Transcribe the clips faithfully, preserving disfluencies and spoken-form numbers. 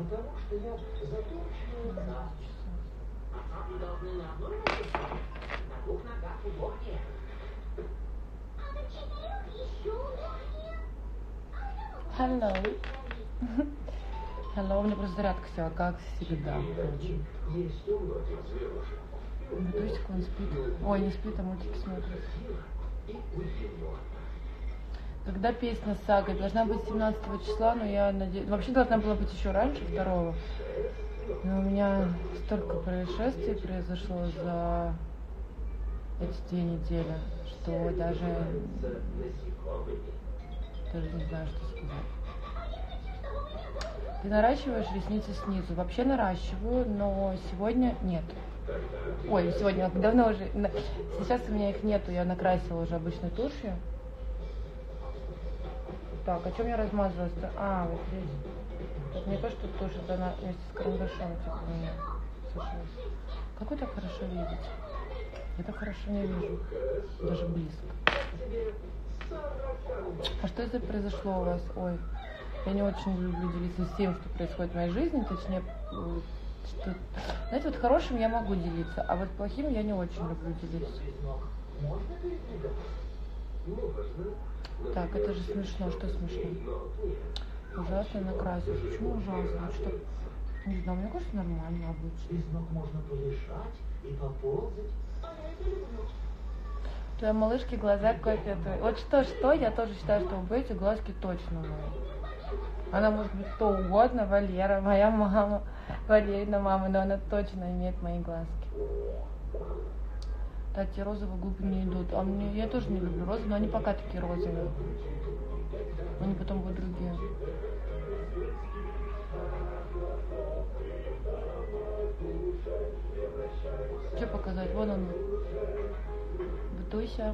потому что я закончила на И должны на одной ноге стоять, на двух ногах удобнее. Hello. Hello, у меня просто зарядка села, как всегда. есть у многих зверушек. Тусик, он спит. Ой, не спит, а мультики смотрит. И уютно. Когда песня с Сагой? Должна быть семнадцатого числа, но я надеюсь... Вообще должна была быть еще раньше, второго. Но у меня столько происшествий произошло за эти две недели, что даже... Даже не знаю, что сказать. Ты наращиваешь ресницы снизу? Вообще наращиваю, но сегодня нет. Ой, сегодня давно уже... Сейчас у меня их нету, я накрасила уже обычной тушью. Так, а что мне размазывалось-то? А, вот здесь. Это не то, что тушь, это она вместе с карандашом типа у меня сушилась. Как вы так хорошо видите? Я так хорошо не вижу. Даже близко. А что это произошло у вас? Ой, я не очень люблю делиться всем, что происходит в моей жизни. Точнее, что... Знаете, вот хорошим я могу делиться, а вот плохим я не очень люблю делиться. Так, это же смешно. Что смешно? Ужасно накрасилась. Почему ужасно? Что? Не знаю, мне кажется, нормально обычно. Без ног можно полежать и поползать. Твоей малышке глаза кофе. Вот что-что, я тоже считаю, что вы эти глазки точно мои. Она может быть кто угодно, Валера, моя мама, Валерина мама, но она точно имеет мои глазки. Кстати, розовые губы не идут. А мне, я тоже не люблю розовые, но они пока такие розовые. Они потом будут другие. Что показать? Вон он. Бытуйся.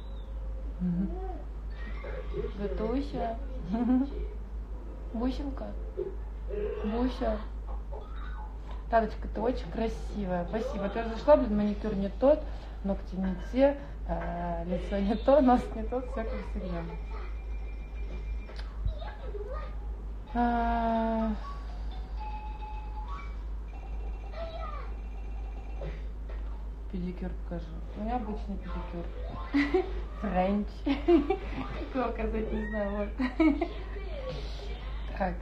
Бытуйся. Бусинка. Буся. Таточка, ты очень красивая. Спасибо. Ты зашла, блин, маникюр не тот, ногти не те, э, лицо не то, нос не тот, все как всегда. А... Педикюр покажи. У меня обычный педикюр. Френч. Как его сказать, не знаю, вот. Так.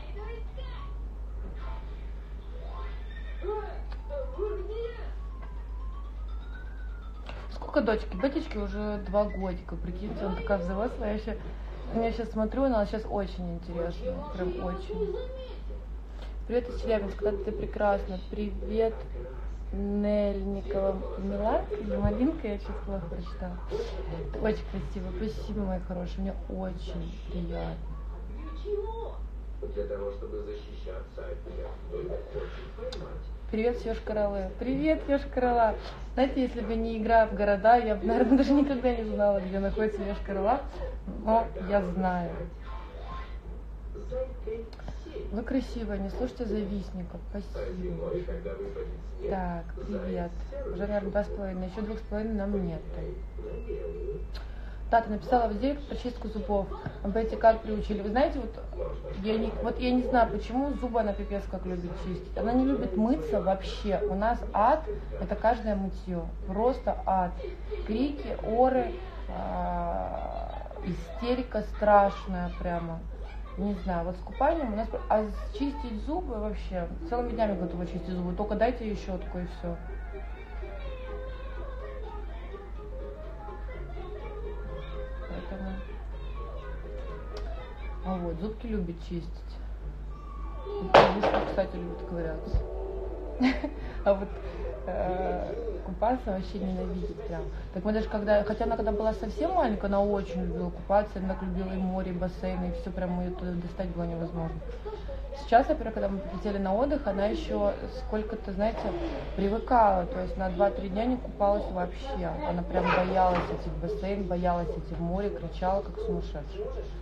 Сколько дочки? Батечке уже два годика. Прикиньте, он такая взрослая. Я, еще, я сейчас смотрю, она сейчас очень интересная. Прям очень. Привет из Челябинска, ты прекрасна. Привет, Нельникова. Миланка или Малинка? Я сейчас плохо прочитала. Ты очень красиво. Спасибо, мои хорошие. Мне очень приятно. Для того, чтобы защищаться от них, только хочет поймать. Привет, Ёж-Королы. Привет, Ёж-Корола. Знаете, если бы не игра в города, я бы, наверное, даже никогда не знала, где находится Ёж-Корола. Но я знаю. Вы красивая, не слушайте завистников. Спасибо. Так, привет. Уже, наверное, два с половиной. Еще двух с половиной нам нет. Да, ты написала в директ про чистку зубов. Бетти как приучили? Вы знаете, вот я, не, вот я не знаю, почему зубы она пипец как любит чистить. Она не любит мыться вообще. У нас ад, это каждое мытье. Просто ад. Крики, оры, э, истерика страшная прямо. Не знаю, вот с купанием у нас... А чистить зубы вообще, целыми днями готова чистить зубы. Только дайте ей щетку и все. Поэтому... А вот, зубки любит чистить. Мужчины, кстати, любят ковыряться. А вот э, купаться вообще ненавидит прям. Так мы даже когда, хотя она когда была совсем маленькая, она очень любила купаться, она так любила и море, и бассейн, и все, прям ее туда достать было невозможно. Сейчас, например, когда мы полетели на отдых, она еще сколько-то, знаете, привыкала, то есть на два-три дня не купалась вообще. Она прям боялась идти в бассейн, боялась идти в море, кричала как сумасшедшая.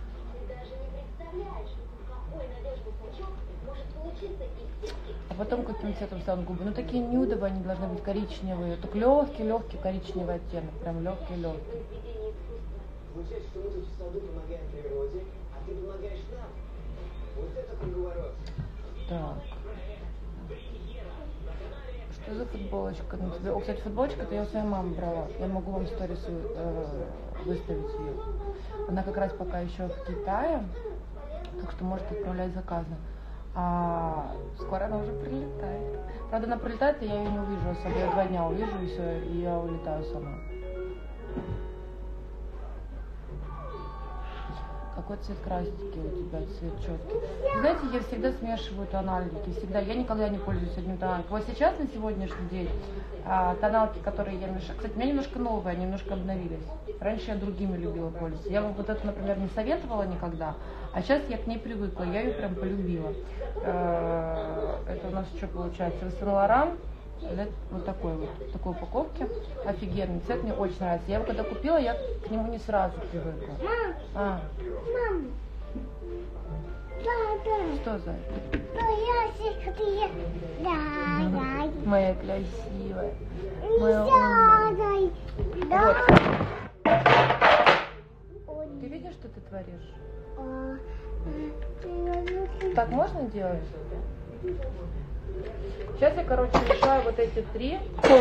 А потом каким цветом станут губы? Ну такие нюдовые, они должны быть коричневые. Только легкий-легкий коричневый оттенок. Прям легкий-легкий. Звучит, что мы тут в саду помогаем природе, а ты помогаешь нам. Вот это круговорот. Так. Что за футболочка на тебе? О, кстати, футболочка-то я у своей мамы брала. Я могу вам сторис э, выставить ее. Она как раз пока еще в Китае, так что может отправлять заказы. А скоро она уже прилетает. Правда, она прилетает, и я ее не увижу особо. Я два дня увижу, и все, и я улетаю сама. Какой цвет красики у тебя, цвет четкий? Вы знаете, я всегда смешиваю тоналики, всегда. Я никогда не пользуюсь одним тоналиком. Вот сейчас, на сегодняшний день, а, тоналки, которые я мешаю... Кстати, у меня немножко новые, они немножко обновились. Раньше я другими любила пользоваться. Я вам вот эту, например, не советовала никогда, а сейчас я к ней привыкла, я ее прям полюбила. Это у нас что получается? Сен-Лоран. Вот такой вот, в такой упаковке. Офигенный цвет, мне очень нравится. Я его когда купила, я к нему не сразу привыкла. Мам, А. мам, да, Что за? да, да, Моя красивая. Моя да, умная. да, Вот. Ты видишь, что ты творишь? да. Так можно делать? Сейчас я, короче, решаю вот эти три.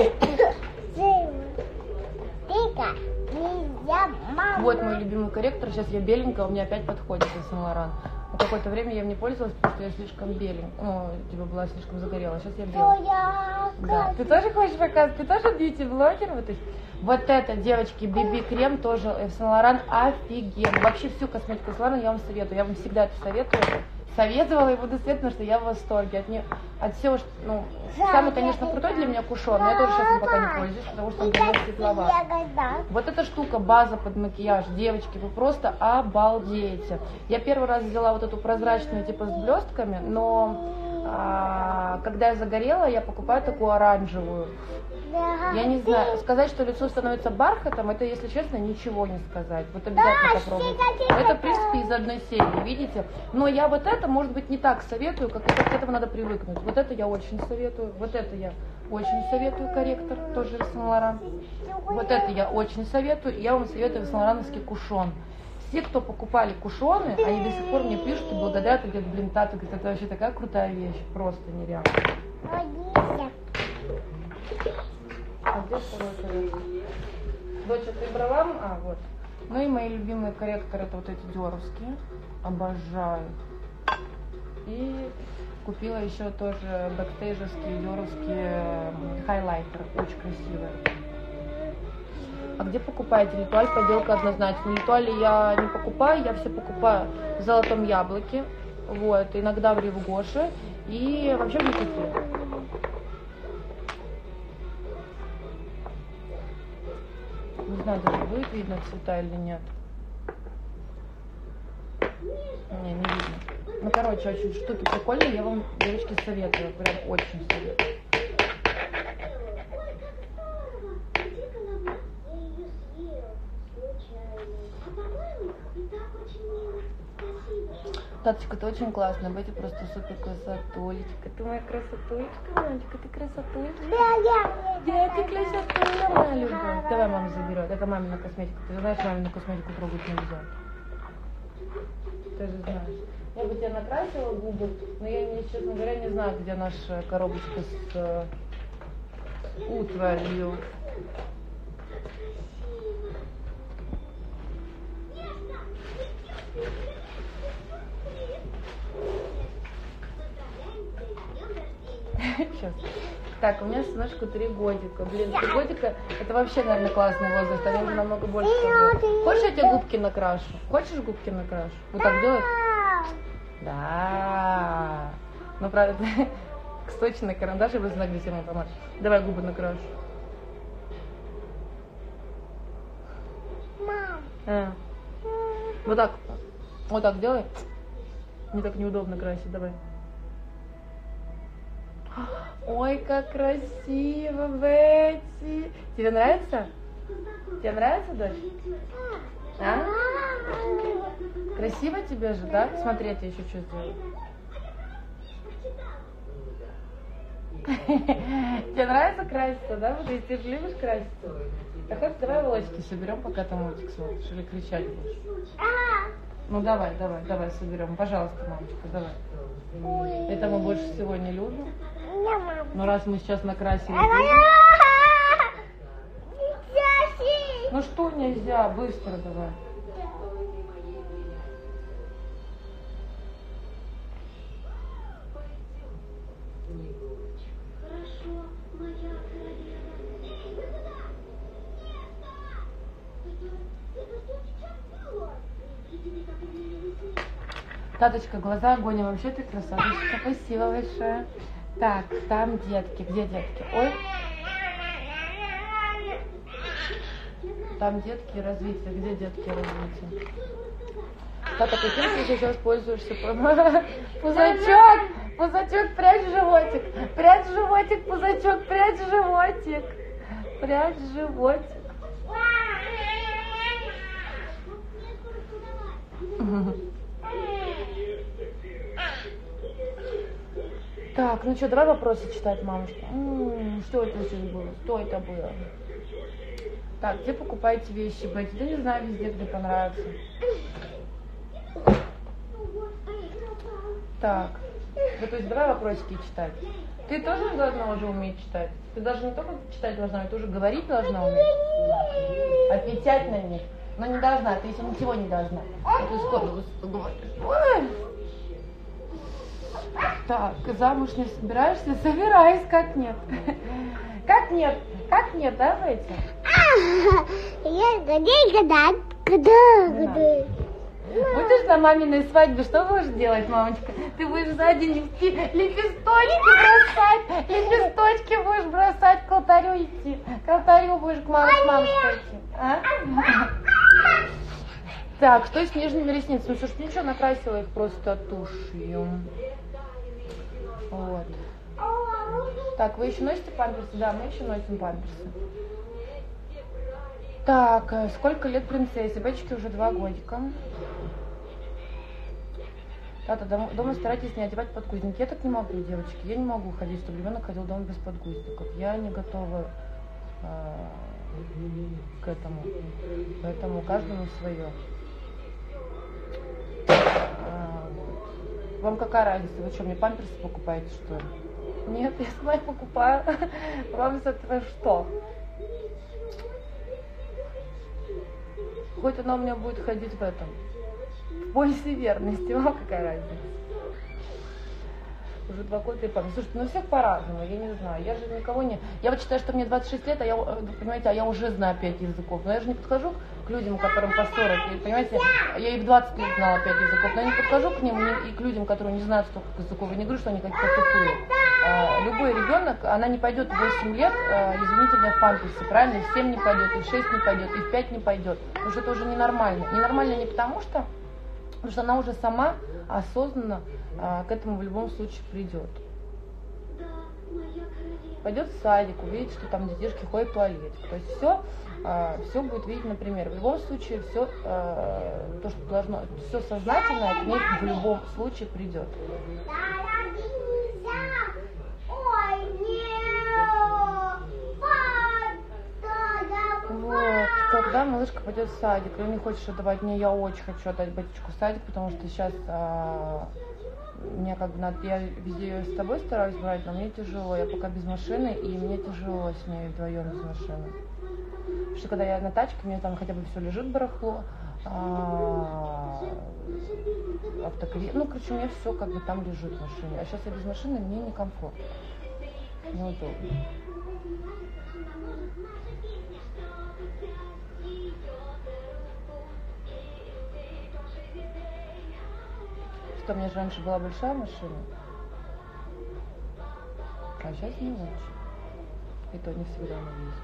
Вот мой любимый корректор. Сейчас я беленькая, у меня опять подходит Сен-Лоран. Но какое-то время я им не пользовалась, потому что я слишком беленькая. Ну, типа была слишком загорела. Сейчас я белая. Да. Ты тоже хочешь показывать? Ты тоже бьюти-блогер? Вот, вот это, девочки, би би-крем тоже Сен-Лоран офигенный. Вообще всю косметику Сен-Лоран я вам советую. Я вам всегда это советую. Советовала и буду советовать, потому что я в восторге от нее, от всего, что, ну, самый, конечно, крутой для меня кушон, но я тоже сейчас им пока не пользуюсь, потому что он для меня светловат. Вот эта штука, база под макияж, девочки, вы просто обалдеете. Я первый раз взяла вот эту прозрачную, типа, с блестками, но а, когда я загорела, я покупаю такую оранжевую. Я не знаю, сказать, что лицо становится бархатом, это, если честно, ничего не сказать. Вот обязательно попробуйте. Это, в принципе, из одной серии, видите? Но я вот это, может быть, не так советую, как к этому надо привыкнуть. Вот это я очень советую. Вот это я очень советую, корректор, тоже из Сен-Лоран. Вот это я очень советую. Я вам советую Сен-Лорановский кушон. Все, кто покупали кушоны, они до сих пор мне пишут и благодарят, и говорят, блин, Тата, это вообще такая крутая вещь, просто нереально. А где второй корректор? Доча, ты брала? А, вот. Ну и мои любимые корректоры, это вот эти диоровские. Обожаю. И купила еще тоже бэкстейджевские диоровские хайлайтеры. Очень красивые. А где покупаете? Литуаль подделка однозначно. Литуаль я не покупаю, я все покупаю в Золотом Яблоке. Вот. Иногда в Ривгоше. И вообще в Никите. Не знаю, даже будет видно цвета или нет. Не, не видно. Ну, короче, очень штуки прикольные, я вам, девочки, советую. Прям очень советую. Таточка, ты очень классная, Бетти просто супер красотулечка. Ты моя красотулечка, мальчика, ты красотулечка. Да, я, Я ты красотуля, моя любовь. Давай мама заберет. Это мамина косметика. Ты знаешь, мамину косметику трогать нельзя. Ты же знаешь. Я бы тебе накрасила губы, но я, не, честно говоря, не знаю, где наша коробочка с э, утварью. Сейчас. Так, у меня сыночку три годика. Блин, три годика это вообще, наверное, классный возраст. Они уже намного больше. Хочешь, я тебе губки накрашу? Хочешь, губки накрашу? Вот так делать? Да. Ну, правда, к сточной карандаш и без агрессивной помады. Давай губы накрашу. мам. А. Вот так. Вот так делай. Мне так неудобно красить. Давай. Ой, как красиво, Бетти. Тебе нравится? Тебе нравится, дочь? А? Красиво тебе же, да? Смотри, я тебе еще что сделаю. Тебе нравится краситься, да? Вот если ты же любишь краситься. Так вот, давай волосики соберем, пока ты мультик смотришь, или кричать будешь. Ну давай, давай, давай соберем. Пожалуйста, мамочка, давай. Это мы больше всего не любим. Но раз мы сейчас накрасили... Ну что нельзя? Быстро давай. Хорошо, моя королева. Эй, вы куда? Место! Это что сейчас было? Видели, как изменилось место? Таточка, глаза огонь, вообще ты красавичка. Спасибо большое. Так, там детки. Где детки? Ой. Там детки развития. Где детки развития? Тата, каким ты сейчас пользуешься? Пузачок! Пузачок, прячь животик! Прячь животик, пузачок, прячь животик! Прячь животик! Так, ну что, давай вопросы читать, мамушка. М-м, что это сейчас было? Что это было? Так, где покупаете вещи, Бетти? Да не знаю, везде, где понравится. Так, ну то есть давай вопросики читать. Ты тоже должна уже уметь читать? Ты даже не только читать должна, ты тоже говорить должна уметь. Отвечать на них. Но не должна, ты еще ничего не должна. А ты скоро говоришь. Ой. Так, замуж не собираешься? Собираюсь, как нет? Как нет? Как нет, да, Бетти? Я гадай, гадай, гадай, гадай. Будешь на маминой свадьбе, что будешь делать, мамочка? Ты будешь сзади нести лепесточки бросать, лепесточки будешь бросать, к алтарю идти. К алтарю будешь к маме с мамочкой идти. А? Так, что с нижними ресницами? Слушай, ничего, накрасила их просто тушью. Вот. Так, вы еще носите памперсы? Да, мы еще носим памперсы. Так, сколько лет принцессе? Бетчике уже два годика. Тата, дома, дома старайтесь не одевать подгузники. Я так не могу, девочки. Я не могу ходить, чтобы ребенок ходил дома без подгузников. Я не готова э, к этому. Поэтому каждому свое. А, вот. Вам какая разница? Вы что, мне памперсы покупаете, что ли? Нет, я сама их покупаю. Вам с этого что? Хоть она у меня будет ходить в этом. В поясе верности. Вам какая разница? Уже два года и память. Слушайте, ну всех по-разному, я не знаю. Я же никого не... Я вот считаю, что мне двадцать шесть лет, а я, вы понимаете, а я уже знаю пять языков. Но я же не подхожу к людям, которым по сорок. И, понимаете, я и в двадцать лет знала пять языков. Но я не подхожу к ним и к людям, которые не знают столько языков. Я не говорю, что они какие-то тупые. А, любой ребенок, она не пойдет в восемь лет, а, извините меня, в памперсе, правильно? И в семь не пойдет, и в шесть не пойдет, и в пять не пойдет. Потому что это уже ненормально. Ненормально не потому что, потому что она уже сама осознанно а, к этому в любом случае придет. Пойдет в садик, увидит, что там детишки ходят в туалетик. То есть все, э, все будет видеть, например. В любом случае, все, э, то, что должно, все сознательное к ней в любом случае придет. Вот, когда малышка пойдет в садик, и не хочешь отдавать, мне я очень хочу отдать батюшку в садик, потому что сейчас э, мне как бы надо, я везде ее с тобой стараюсь брать, но мне тяжело, я пока без машины, и мне тяжело с ней вдвоем без машины. Потому что когда я на тачке, мне там хотя бы все лежит барахло, а, автокри... ну, короче, у меня все как бы там лежит в машине. А сейчас я без машины, мне некомфортно, неудобно. Что у меня же раньше была большая машина, а сейчас не очень. И то не всегда она есть.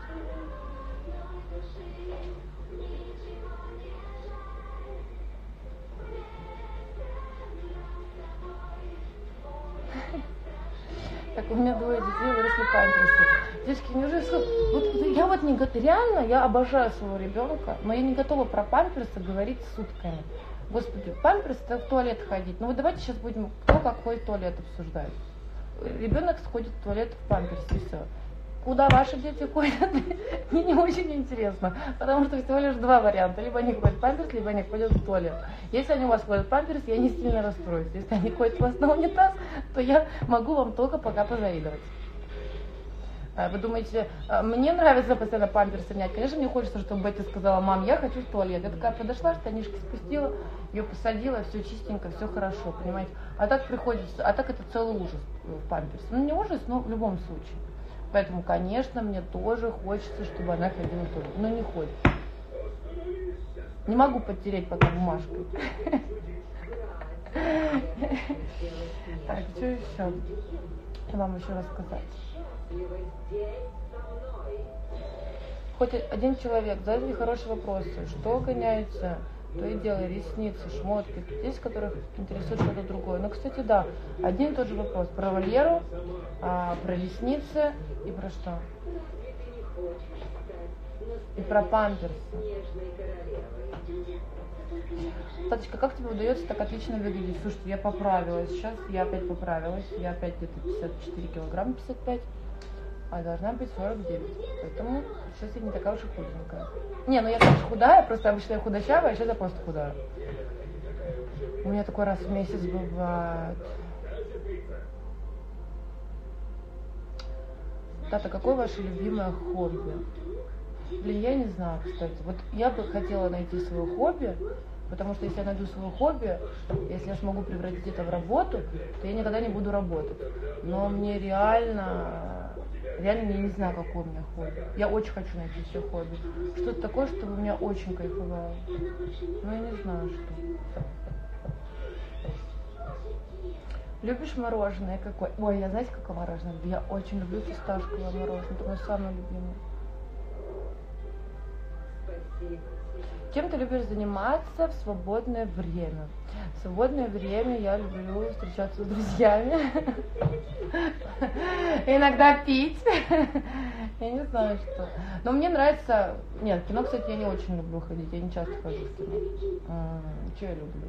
Так, у меня двое детей, выросли памперсы. Девочки, неужели сколько... Вот, я вот не готова, реально, я обожаю своего ребенка, но я не готова про памперсы говорить сутками. Господи, памперс — это в туалет ходить. Ну вот давайте сейчас будем кто как ходит в туалет обсуждать. Ребенок сходит в туалет в памперсе, и все. куда ваши дети ходят, мне не очень интересно, потому что всего лишь два варианта. Либо они ходят в памперс, либо они ходят в туалет. Если они у вас ходят в памперс, я не сильно расстроюсь. Если они ходят у вас на унитаз, то я могу вам только пока позавидовать. Вы думаете, мне нравится постоянно памперсы менять? Конечно, мне хочется, чтобы Бетти сказала: мам, я хочу в туалет. Я такая подошла, штанишки спустила, ее посадила, все чистенько, все хорошо, понимаете? А так приходится, а так это целый ужас в памперсе. Ну, не ужас, но в любом случае. Поэтому, конечно, мне тоже хочется, чтобы она ходила в туалет. Но не ходит. Не могу подтереть пока бумажкой. Так, что еще? Вам еще рассказать. Хоть один человек задает мне хорошие вопросы, что гоняется, то и дело, ресницы, шмотки. Есть, которых интересует что-то другое. Но, кстати, да, один и тот же вопрос. Про Валеру, а, про ресницы и про что? И про памперсы. Таточка, как тебе удается так отлично выглядеть? Слушайте, я поправилась. Сейчас я опять поправилась. Я опять где-то пятьдесят четыре килограмма, пятьдесят пять. А должна быть сорок девять. Поэтому сейчас я не такая уж и худенькая. Не, ну я, конечно, худая, просто обычно я худощавая, а сейчас я просто худая. У меня такой раз в месяц бывает. Тата, какое ваше любимое хобби? Блин, я не знаю, кстати. Вот я бы хотела найти свое хобби, потому что если я найду свое хобби, если я смогу превратить это в работу, то я никогда не буду работать. Но мне реально, реально я не знаю, какое у меня хобби. Я очень хочу найти все хобби. Что-то такое, чтобы меня очень кайфовало. Но я не знаю, что. Любишь мороженое какое? Ой, я знаете, какое мороженое? Я очень люблю фисташковое мороженое. Это мое самое любимое. Чем ты любишь заниматься в свободное время? В свободное время я люблю встречаться с друзьями. Иногда пить. Я не знаю, что. Но мне нравится... Нет, в кино, кстати, я не очень люблю ходить. Я не часто хожу в кино. Что я люблю?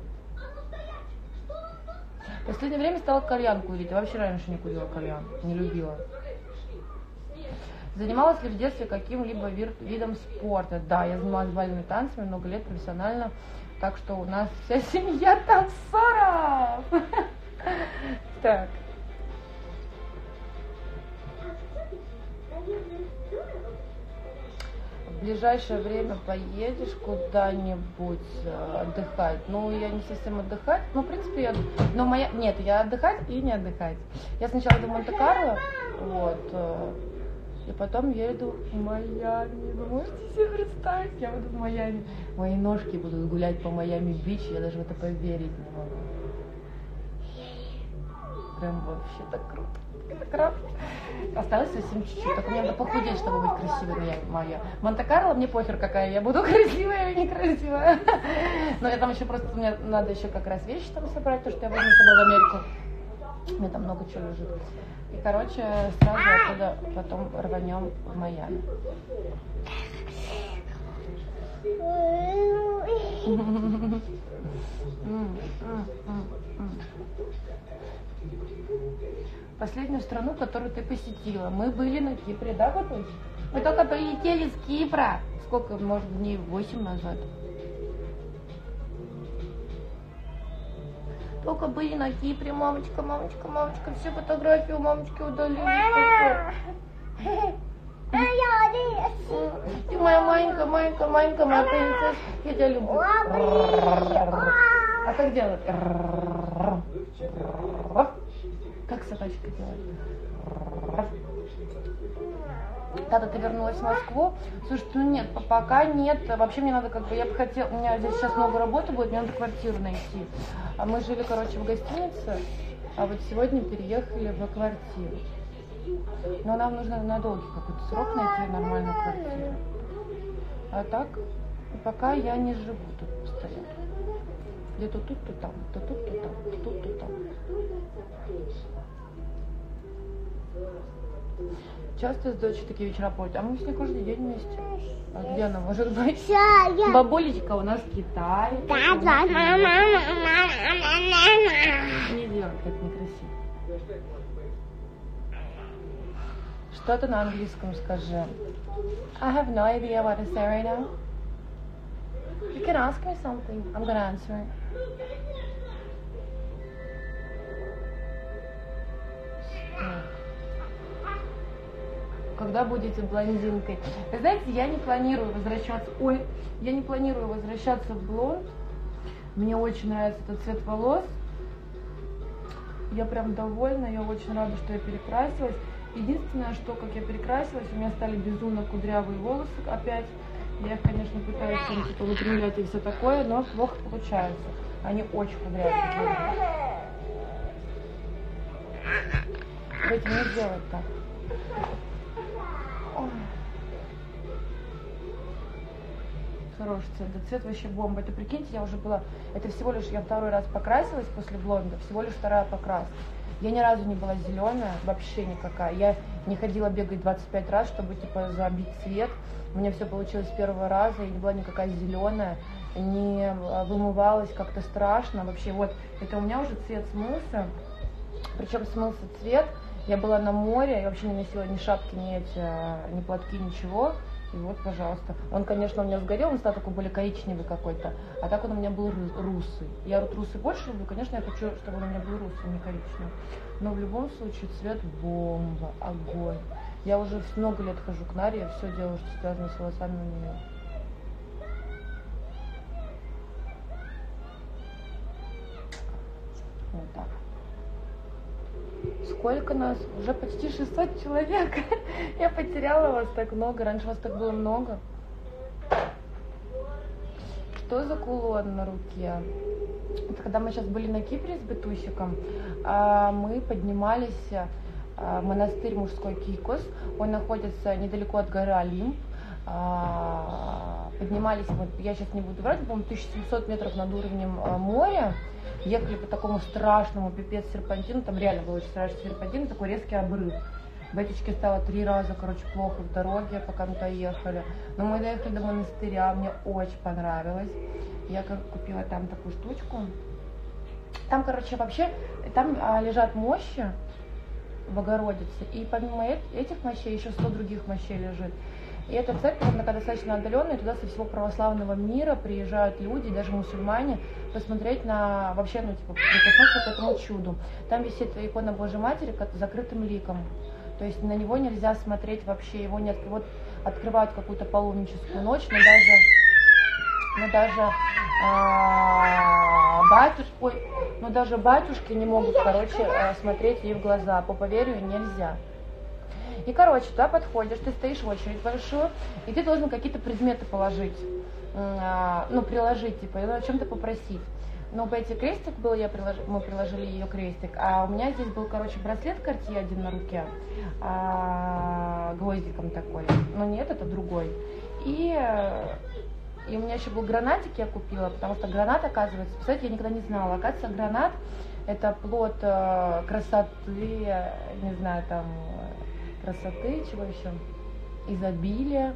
В последнее время стала кальян курить. Я вообще раньше не курила кальян. Не любила. Занималась ли в детстве каким-либо видом спорта? Да, я занималась бальными танцами много лет профессионально, так что у нас вся семья танцоров. Так. В ближайшее время поедешь куда-нибудь отдыхать? Ну, я не совсем отдыхать. Ну, в принципе, я... Но моя... Нет, я отдыхать и не отдыхать. Я сначала иду в Монте-Карло, вот, и потом еду в Майами. Вы можете себе представить? Я буду в Майами. Мои ножки будут гулять по Майами-Бич. Я даже в это поверить не могу. Прям вообще так круто. Это круто. Осталось совсем чуть-чуть. Только мне надо похудеть, чтобы быть красивой моя. Монте-Карло, мне похер какая я буду, красивая или некрасивая. Но я там еще просто, мне надо еще как раз вещи там собрать, то, что я возьму с собой в Америку. У меня там много чего лежит. И, короче, сразу оттуда потом рванем в Майами. Последнюю страну, которую ты посетила. Мы были на Кипре, да, Батуль? Мы только прилетели с Кипра. Сколько, может, дней? Восемь назад. Только были на Кипре, мамочка, мамочка, мамочка. Все фотографии у мамочки удалили. Ты моя маленькая, маленькая, маленькая, моя принцесса. Я тебя люблю. А как делать? Как собачка делает? Тата, ты вернулась в Москву? Слушай, ну нет, пока нет. Вообще мне надо как бы, я бы хотела, у меня здесь сейчас много работы будет, мне надо квартиру найти. А мы жили, короче, в гостинице, а вот сегодня переехали в квартиру. Но нам нужно на долгий какой-то срок найти нормальную квартиру. А так, пока я не живу тут постоянно. Где-то тут, то там, то тут, то там, тут, то там. Часто с дочерью такие вечера проводят, а мы с ней каждый день вместе. А где она может быть? Бабулечка у нас в Китае. Не делай так некрасиво. Что-то на английском скажи. I have no idea what to say right now. You can ask me something. I'm gonna answer it. Когда будете блондинкой? Вы знаете, я не планирую возвращаться. Ой, я не планирую возвращаться в блонд. Мне очень нравится этот цвет волос. Я прям довольна, я очень рада, что я перекрасилась. Единственное, что как я перекрасилась, у меня стали безумно кудрявые волосы опять. Я их, конечно, пытаюсь там типа выпрямлять и все такое, но плохо получается. Они очень кудрявые. Давайте не сделать так. Ой. Хороший цвет, да цвет вообще бомба. Это прикиньте, я уже была, это всего лишь, я второй раз покрасилась после блонда, всего лишь вторая покраска. Я ни разу не была зеленая, вообще никакая. Я не ходила бегать двадцать пять раз, чтобы типа забить цвет. У меня все получилось с первого раза, я не была никакая зеленая, не вымывалась как-то страшно. Вообще вот, это у меня уже цвет смылся, причем смылся цвет. Я была на море, я вообще не носила ни шапки, ни эти, ни платки, ничего. И вот, пожалуйста. Он, конечно, у меня сгорел, он стал такой более коричневый какой-то. А так он у меня был русый. Я вот русый больше люблю, конечно, я хочу, чтобы он у меня был русый, не коричневый. Но в любом случае цвет бомба, огонь. Я уже много лет хожу к Наре, я все делаю, что связано с волосами у нее. Вот так. Сколько нас? Уже почти шестьсот человек. Я потеряла вас так много. Раньше вас так было много. Что за кулон на руке? Это когда мы сейчас были на Кипре с Бетусиком, мы поднимались в монастырь мужской Кикос. Он находится недалеко от горы Олимп. Поднимались, вот, я сейчас не буду врать, по-моему, тысяча семьсот метров над уровнем моря. Ехали по такому страшному пипец серпантину, там реально был очень страшный серпантин, такой резкий обрыв. Бетечке стало три раза, короче, плохо в дороге, пока мы доехали. Но мы доехали до монастыря, мне очень понравилось. Я купила там такую штучку. Там, короче, вообще, там а, лежат мощи Богородицы, и помимо этих мощей еще сто других мощей лежит. И эта церковь, она достаточно отдаленная, туда со всего православного мира приезжают люди, даже мусульмане, посмотреть на, вообще, ну, типа, прикоснуться к этому чуду. Там висит икона Божьей Матери с закрытым ликом, то есть на него нельзя смотреть вообще, его не от, вот, открывают какую-то паломническую ночь, но даже, но даже а, батюшки, ой, но даже батюшки не могут, короче, смотреть ей в глаза, по поверью нельзя. И, короче, туда подходишь, ты стоишь в очередь большую, и ты должен какие-то предметы положить, ну, приложить, типа, о чем-то попросить. Но по эти крестик был, я прилож... мы приложили ее крестик, а у меня здесь был, короче, браслет Cartier один на руке, а, гвоздиком такой, но нет, это другой. И, и у меня еще был гранатик, я купила, потому что гранат, оказывается, представляете, я никогда не знала, оказывается, гранат это плод э, красоты, не знаю, там, красоты, чего еще, изобилия.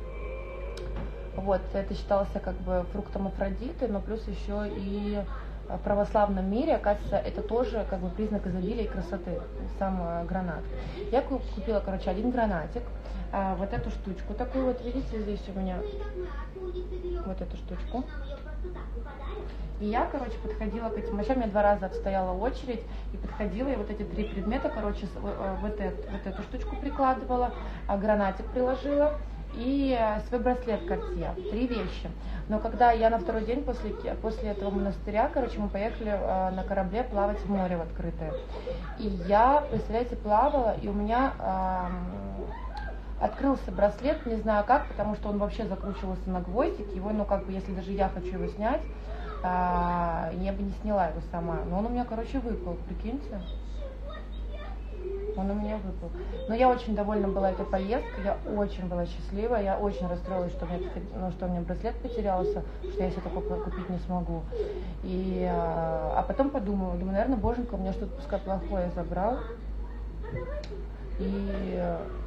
Вот, это считался как бы фруктом Афродиты, но плюс еще и в православном мире, оказывается, это тоже как бы признак изобилия и красоты, сам э, гранат. Я купила, короче, один гранатик, э, вот эту штучку такую вот, видите, здесь у меня вот эту штучку. И я, короче, подходила к этим вещам, я два раза отстояла очередь и подходила, и вот эти три предмета, короче, вот эту, вот эту штучку прикладывала, гранатик приложила и свой браслет Cartier, три вещи. Но когда я на второй день после, после этого монастыря, короче, мы поехали на корабле плавать в море в открытое. И я, представляете, плавала, и у меня э, открылся браслет, не знаю как, потому что он вообще закручивался на гвоздик, его, ну, как бы, если даже я хочу его снять, А, я бы не сняла его сама, но он у меня, короче, выпал, прикиньте, он у меня выпал. Но я очень довольна была этой поездкой, я очень была счастлива, я очень расстроилась, что у меня, ну, что у меня браслет потерялся, что я себе такое купить не смогу. И, а, а потом подумала, думаю, наверное, боженька у меня что-то пускай плохое забрал. И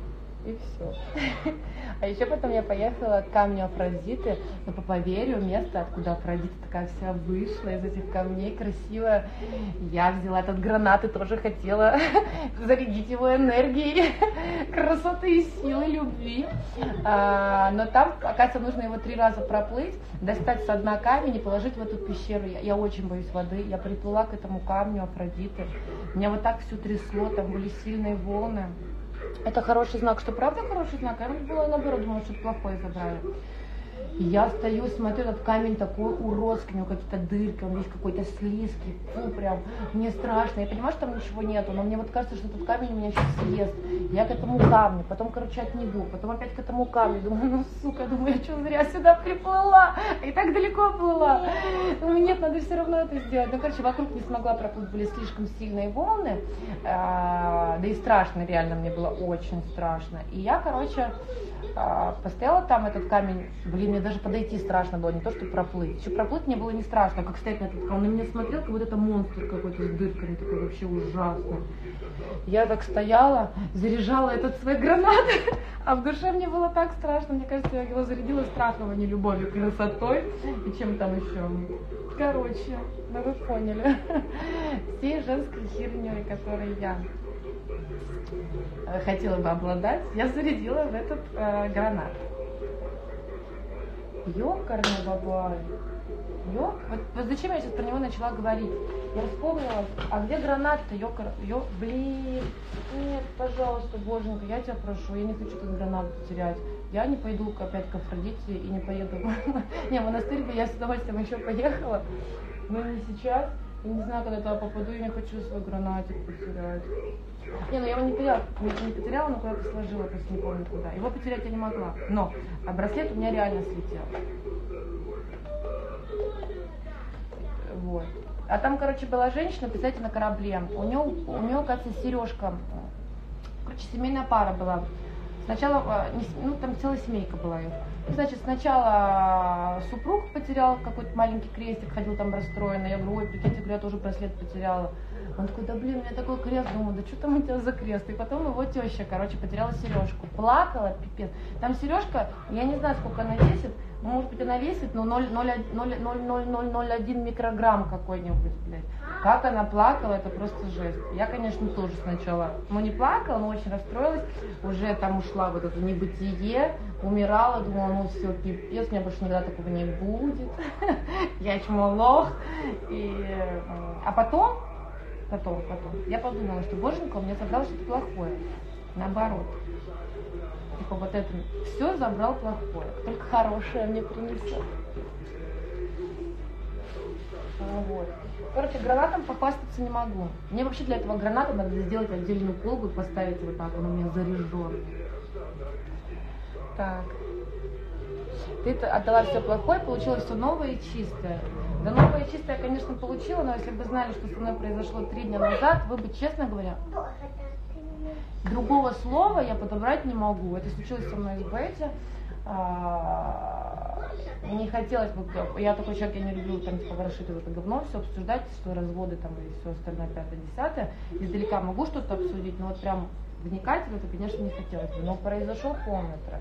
И все. А еще потом я поехала к камню Афродиты, но по поверью, место, откуда Афродита такая вся вышла из этих камней, красивая. Я взяла этот гранат и тоже хотела зарядить его энергией красоты и силы любви. А, но там, оказывается, нужно его три раза проплыть, достать со дна камень и положить в эту пещеру. Я, я очень боюсь воды. Я приплыла к этому камню Афродиты. Меня вот так все трясло, там были сильные волны. Это хороший знак, что правда хороший знак? Я была наоборот, думала, что-то плохое забрали. И я стою, смотрю, этот камень такой уродский, у него какие-то дырки, он весь какой-то слизкий, фу, прям, мне страшно. Я понимаю, что там ничего нету, но мне вот кажется, что этот камень меня сейчас съест. Я к этому камню, потом, короче, от него, потом опять к этому камню. Думаю, ну, сука, думаю, я что, зря сюда приплыла? И так далеко плыла. Думаю, нет, надо все равно это сделать. Ну, короче, вокруг не смогла проплыть, были слишком сильные волны. А, да и страшно, реально, мне было очень страшно. И я, короче, постояла там, этот камень, блин, мне даже подойти страшно было, не то, что проплыть. Еще проплыть мне было не страшно, как стоять на этот камень. Он на меня смотрел, как будто это монстр какой-то с дырками, такой вообще ужасный. Я так стояла, заряжала этот свой гранат, а в душе мне было так страшно. Мне кажется, я его зарядила страхом, а не любовью, красотой и чем там еще. Короче, ну вы поняли. Всей женской херней, которой я хотела бы обладать, я зарядила в этот э, гранат. Ёкарный бабай. Ёк. Вот, вот зачем я сейчас про него начала говорить? Я вспомнила, а где гранат-то, ёкар? Ё... Блин, нет, пожалуйста, боженька, я тебя прошу, я не хочу этот гранат потерять. Я не пойду опять к Афродите и не поеду. Не, в монастырь бы я с удовольствием еще поехала, но не сейчас. Я не знаю, когда туда попаду, я не хочу свой гранатик потерять. Не, ну я его не потеряла, не потеряла, но куда-то сложила, просто не помню куда. Его потерять я не могла, но а браслет у меня реально слетел. Вот. А там, короче, была женщина, представьте, на корабле. У нее, у нее, кажется, сережка. Короче, семейная пара была. Сначала, ну там целая семейка была их. Значит, сначала супруг потерял какой-то маленький крестик, ходил там расстроенный. Я говорю, ой, прикиньте, говорю, я тоже браслет потеряла. Он такой, да блин, у меня такой крест, думаю, да что там у тебя за крест? И потом его теща, короче, потеряла сережку. Плакала, пипец. Там сережка, я не знаю, сколько она весит, может быть, она весит, но ноль целых ноль один микрограмм какой-нибудь, блядь. Как она плакала, это просто жесть. Я, конечно, тоже сначала, ну не плакала, но очень расстроилась. Уже там ушла вот это небытие, умирала, думала, ну все, пипец, у меня больше никогда такого не будет. Я чмолох. И... А потом, потом, потом, я подумала, что боженька у меня забрал что-то плохое. Наоборот. Типа вот это все забрал плохое, только хорошее мне принесет. Вот. Короче, гранатом похвастаться не могу. Мне вообще для этого граната надо сделать отдельную колбу и поставить вот так, он у меня заряжен. Так. Ты отдала все плохое, получила все новое и чистое. Да новое и чистое я, конечно, получила, но если бы знали, что со мной произошло три дня назад, вы бы, честно говоря, другого слова я подобрать не могу. Это случилось со мной с Бетти. Не хотелось бы, я такой человек, я не люблю там типа ворошить это говно, все обсуждать, что разводы там и все остальное, пятое, десятое. Издалека могу что-то обсудить, но вот прям вникать в это, конечно, не хотелось бы. Но произошел полный трэш.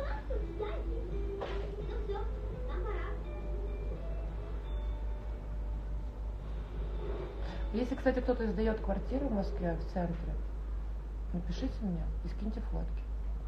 Если, кстати, кто-то сдает квартиру в Москве, в центре, напишите мне и скиньте фотки.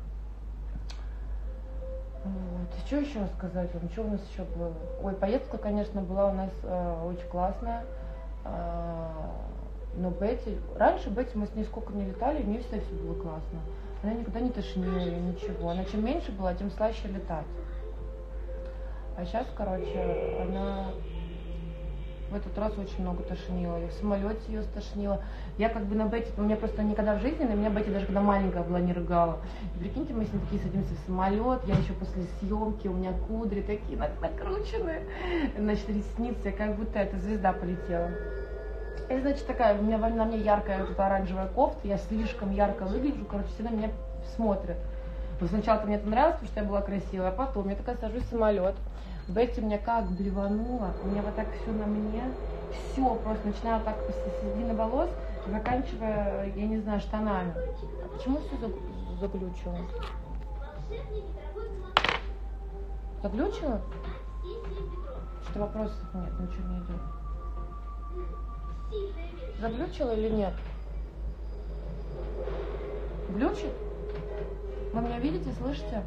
Вот. Что еще рассказать вам? Что у нас еще было? Ой, поездка, конечно, была у нас э, очень классная. Э, но Бетти... Раньше Бетти мы с ней сколько не летали, мне всегда все было классно. Она никогда не тошнила, ничего. Она чем меньше была, тем слаще летать. А сейчас, короче, она... В этот раз очень много тошнило. Я в самолете ее стошнило. Я как бы на Бетти, у меня просто никогда в жизни, на меня Бетти даже когда маленькая была, не рыгала. И прикиньте, мы с ней такие садимся в самолет, я еще после съемки, у меня кудри такие накрученные, значит, ресницы, как будто эта звезда полетела. И, значит, такая, у меня на мне яркая вот эта оранжевая кофта, я слишком ярко выгляжу, короче, все на меня смотрят. Вот сначала мне это нравилось, потому что я была красивая, а потом я такая сажусь в самолет. Бетти меня как блеванула, у меня вот так все на мне, все просто, начиная вот так с середины волос, заканчивая, я не знаю, штанами. А почему все заглючило. Волшебный ветровой колокольчик. Заглючило? Все семь ветров. Что вопросов нет, ничего не идет. Сильная вещь. Заглючило или нет? Глючит? Вы меня видите, слышите?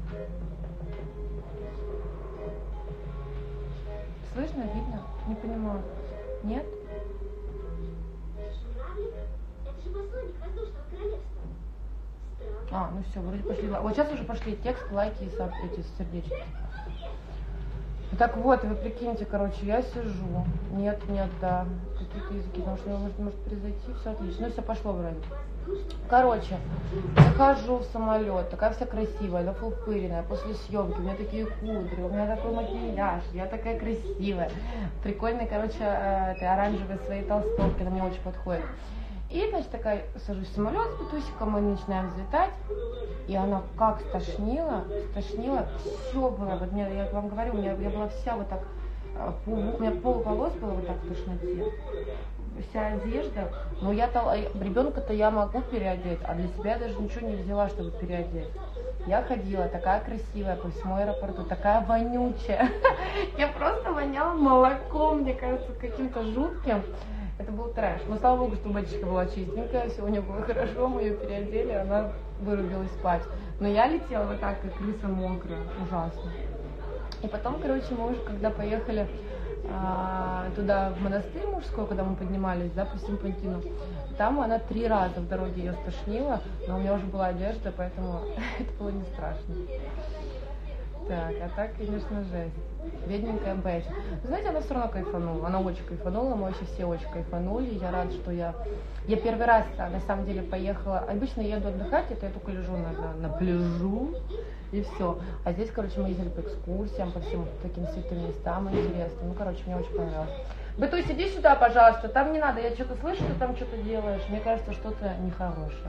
Слышно, видно? Не понимаю. Нет? Журавлик? Это же посланник воздушного королевства. Странно. А, ну все, вроде пошли. Вот сейчас уже пошли текст, лайки и сап- эти сердечки. Так вот, вы прикиньте, короче, я сижу. Нет, нет, да. Какие-то языки, потому что может, может произойти, все отлично. Ну все, пошло вроде. Короче, захожу в самолет, такая вся красивая, нафулпыренная, после съемки, у меня такие кудри, у меня такой макияж, я такая красивая. Прикольные, короче, этой оранжевые свои толстовки, она мне очень подходит. И, значит, такая, сажусь в самолет с Петусиком, мы начинаем взлетать, и она как стошнила, стошнила, все было, вот мне, я вам говорю, у меня, я была вся вот так, пол, у меня пол волос было вот так в тошноте, вся одежда, но я-то, ребенка-то я могу переодеть, а для себя я даже ничего не взяла, чтобы переодеть. Я ходила такая красивая по всему аэропорту, такая вонючая, я просто воняла молоком, мне кажется, каким-то жутким. Это был трэш. Но слава богу, что батюшка была чистенькая, все у нее было хорошо, мы ее переодели, она вырубилась спать. Но я летела вот так, как крыса мокрая, ужасно. И потом, короче, мы уже, когда поехали а, туда, в монастырь мужской, когда мы поднимались, да, по Симпантину, там она три раза в дороге ее стошнила, но у меня уже была одежда, поэтому это было не страшно. Так, а так, конечно, жесть. Бедненькая Бетти. Знаете, она все равно кайфанула. Она очень кайфанула, мы вообще все очень кайфанули. Я рада, что я... Я первый раз, на самом деле, поехала... Обычно я еду отдыхать, это я только лежу на, на, на пляжу, и все. А здесь, короче, мы ездили по экскурсиям, по всем таким святым местам интересным. Ну, короче, мне очень понравилось. Бетусь, иди сюда, пожалуйста. Там не надо, я что-то слышу, ты там что-то делаешь. Мне кажется, что-то нехорошее.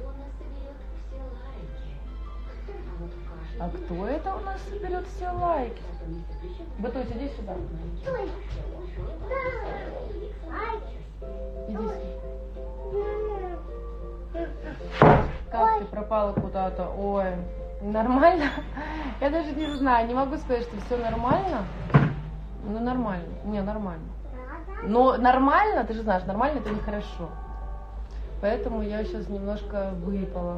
А кто это у нас соберет все лайки? Бетусь, иди сюда. Иди сюда. Как ты пропала куда-то? Ой, нормально? Я даже не знаю, не могу сказать, что все нормально. Ну, нормально. Не, нормально. Но нормально, ты же знаешь, нормально это нехорошо. Поэтому я сейчас немножко выпала.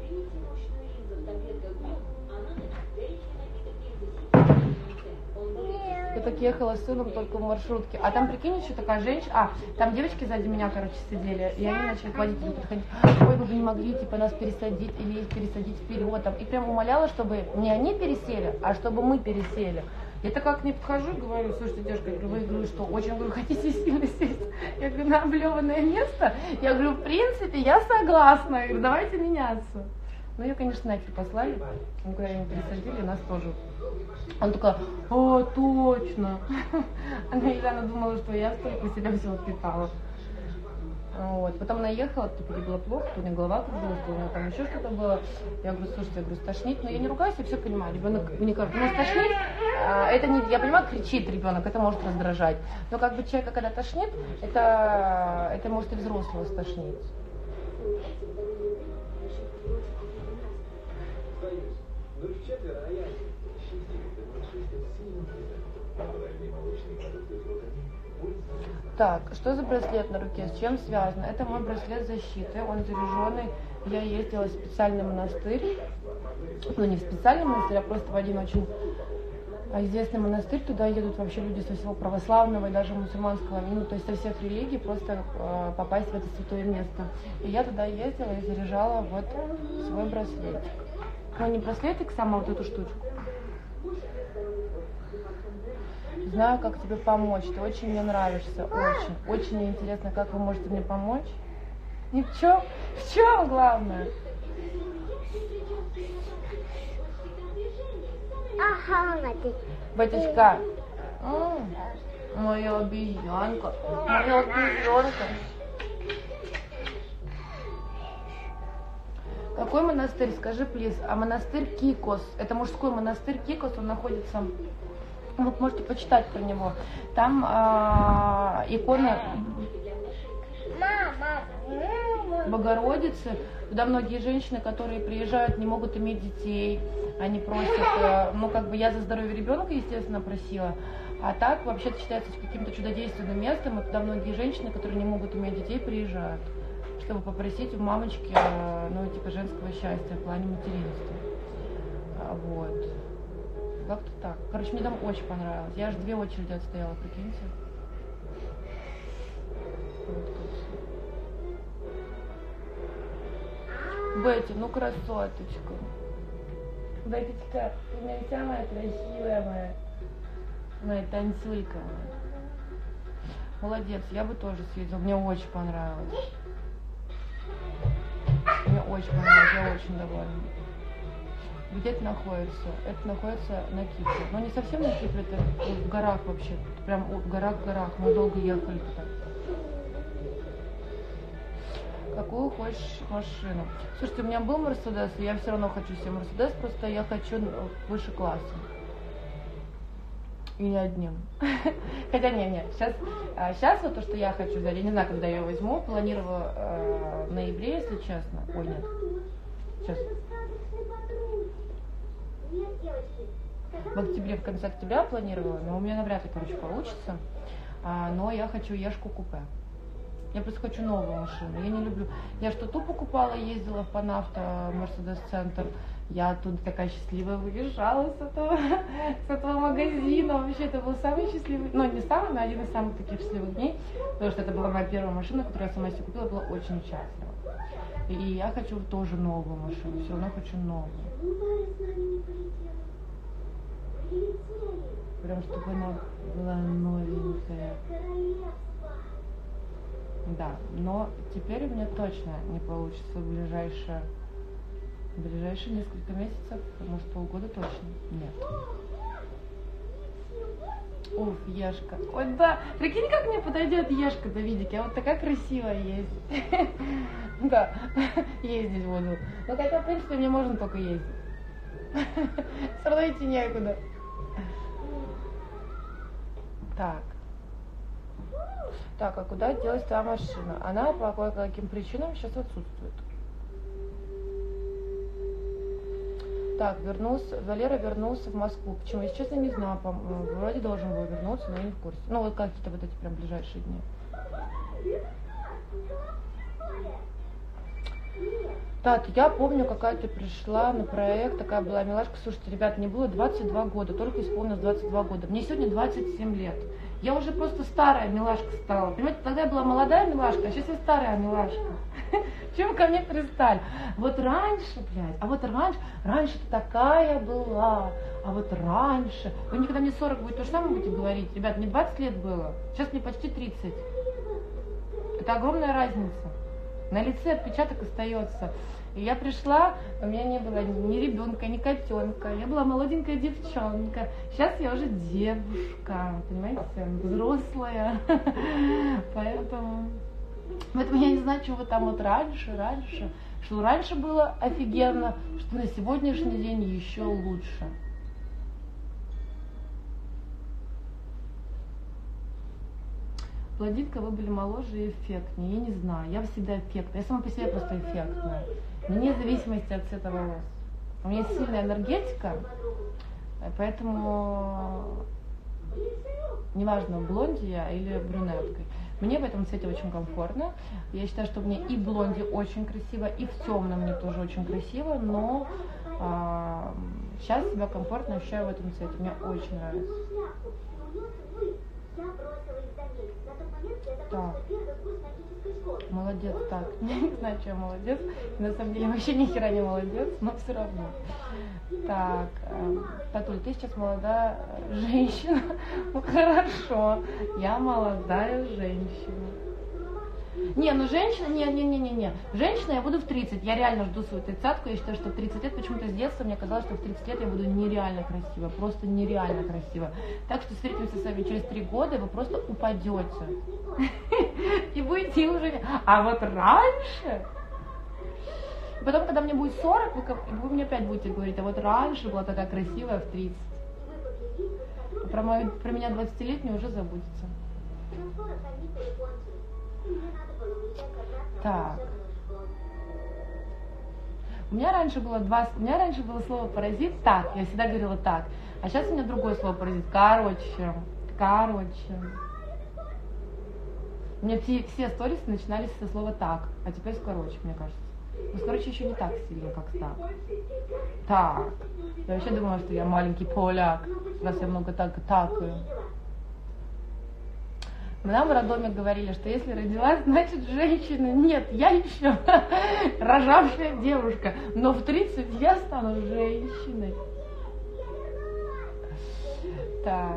Я так ехала с сыном только в маршрутке. А там, прикинь, еще такая женщина... А, там девочки сзади меня, короче, сидели. И они начали к водителю подходить. Ой, вы бы не могли, типа, нас пересадить или пересадить вперед. Там. И прям умоляла, чтобы не они пересели, а чтобы мы пересели. Я так как не подхожу, говорю, слушайте, девушка, я говорю, вы, говорю, что, очень, говорю, хотите сильно сесть? Я говорю, на облеванное место? Я говорю, в принципе, я согласна. Я говорю, давайте меняться. Ну, ее, конечно, нахер послали. Мы куда-нибудь пересадили, нас тоже. Она такая, о, точно. Она, она думала, что я столько себя все впитала. Вот. Потом она ехала, типа, ей было плохо, то у нее голова кружилась, то у нее там еще что-то было. Я говорю, слушайте, я говорю, стошнит. Но я не ругаюсь, я все понимаю. Ребенок мне кажется, ну, стошнит, а, это не, я понимаю, кричит ребенок, это может раздражать. Но как бы человека, когда тошнит, это, это может и взрослого стошнить. Ну их четверо, а я Так, что за браслет на руке, с чем связано? Это мой браслет защиты, он заряженный. Я ездила в специальный монастырь, ну не в специальный монастырь, а просто в один очень известный монастырь. Туда едут вообще люди со всего православного и даже мусульманского, ну то есть со всех религий, просто э, попасть в это святое место. И я туда ездила и заряжала вот свой браслетик. Ну не браслетик, сама вот эту штучку. Знаю, как тебе помочь. Ты очень мне нравишься. Очень. Очень мне интересно, как вы можете мне помочь. Ни в чем. В чем главное? Батюшка. М-м, моя обезьянка. Моя обезьянка. Какой монастырь? Скажи, плиз. А монастырь Кикос. Это мужской монастырь Кикос. Он находится... Вы можете почитать про него. Там а, икона... Богородицы. Туда многие женщины, которые приезжают, не могут иметь детей. Они просят, э, ну как бы я за здоровье ребенка, естественно, просила. А так вообще-то считается каким-то чудодейственным местом. И туда многие женщины, которые не могут иметь детей, приезжают, чтобы попросить у мамочки, э, ну типа женского счастья в плане материнства. А, вот. Как-то так. Короче, мне там очень понравилось. Я аж две очереди отстояла, прикиньте. Вот тут. Бетти, ну красоточка. Бетечка, ты меня вся моя красивая моя. Моя танцулька моя. Молодец, я бы тоже съездила. Мне очень понравилось. Мне очень понравилось, я очень довольна. Где это находится? Это находится на Кипре. Но не совсем на Кипре, это в горах вообще. Прям в горах, в горах. Мы долго ехали туда. Какую хочешь машину? Слушайте, у меня был Мерседес, и я все равно хочу себе Мерседес, просто я хочу выше класса. И не одним. Хотя не, не, сейчас, сейчас вот то, что я хочу взять, я не знаю, когда я ее возьму, планировала э, в ноябре, если честно. Ой, нет. Сейчас. В октябре, в конце октября планировала, но у меня навряд ли, короче, получится. А, но я хочу Ешку купе. Я просто хочу новую машину. Я не люблю. Я что ту покупала, ездила в Панавто, Мерседес-центр. Я оттуда такая счастливая выезжала с этого, с этого магазина. Вообще, это был самый счастливый, ну не самый, но один из самых таких счастливых дней. Потому что это была моя первая машина, которую я сама себе купила, была очень счастлива. И я хочу тоже новую машину, все равно хочу новую. Прям чтобы она была новенькая. Да, но теперь у меня точно не получится в ближайшее, в ближайшие несколько месяцев, может полгода точно нет. Уф, Ешка. Ой, да, прикинь, как мне подойдет Ешка до видики, я вот такая красивая есть. Да, ездить буду. Ну хотя, в принципе, мне можно только ездить. Все равно идти некуда. Так. Так, а куда делась твоя машина? Она по кое-каким причинам сейчас отсутствует. Так, вернулся, Валера вернулся в Москву. Почему? Если честно, не знаю. Вроде должен был вернуться, но я не в курсе. Ну, вот какие-то вот эти прям ближайшие дни. Так, я помню, какая ты пришла на проект, такая была милашка. Слушайте, ребят, мне было двадцать два года, только исполнилось двадцать два года. Мне сегодня двадцать семь лет. Я уже просто старая милашка стала. Понимаете, тогда я была молодая милашка, а сейчас я старая милашка. Чем ко мне пристали? Вот раньше, блядь, а вот раньше, раньше ты такая была, а вот раньше. Вы никогда мне сорок будет то же самое будете говорить? Ребят, мне двадцать лет было, сейчас мне почти тридцать. Это огромная разница. На лице отпечаток остается. И я пришла, у меня не было ни ребенка, ни котенка. Я была молоденькая девчонка. Сейчас я уже девушка, понимаете, взрослая. Поэтому, поэтому я не знаю, что вы там вот раньше, раньше. Что раньше было офигенно, что на сегодняшний день еще лучше. Блондинка, вы были моложе и эффектнее. Я не знаю, я всегда эффектная. Я сама по себе просто эффектная. Вне зависимости от цвета волос. У меня есть сильная энергетика, поэтому неважно, блонди я или брюнеткой. Мне в этом цвете очень комфортно. Я считаю, что мне и блонди очень красиво, и в темном мне тоже очень красиво, но а, сейчас себя комфортно ощущаю в этом цвете. Мне очень нравится. Так. Молодец, так. Я не знаю, что я молодец. На самом деле вообще ни хера не молодец, но все равно. Так, э, Татуль, ты сейчас молодая женщина. Ну хорошо, я молодая женщина. Не, ну женщина, не, не, не, не, не. Женщина я буду в тридцать. Я реально жду свою тридцатку. Я считаю, что в тридцать лет, почему-то с детства мне казалось, что в тридцать лет я буду нереально красива. Просто нереально красива. Так что встретимся с вами через три года, и вы просто упадете. И будете уже... А вот раньше... Потом, когда мне будет сорок, вы, вы мне опять будете говорить, а вот раньше была такая красивая в тридцать. Про, мою, про меня двадцатилетнюю уже забудется. Так, У меня раньше было два, у меня раньше было слово паразит так, я всегда говорила так, а сейчас у меня другое слово паразит. Короче, короче. У меня все, все сторисы начинались со слова так, а теперь с короче, мне кажется. Но с короче еще не так сильно, как с так. Так. Я вообще думала, что я маленький поляк, раз я много так такаю. Нам в роддоме говорили, что если родилась, значит женщина. Нет, я еще рожавшая девушка, но в тридцать я стану женщиной. Так.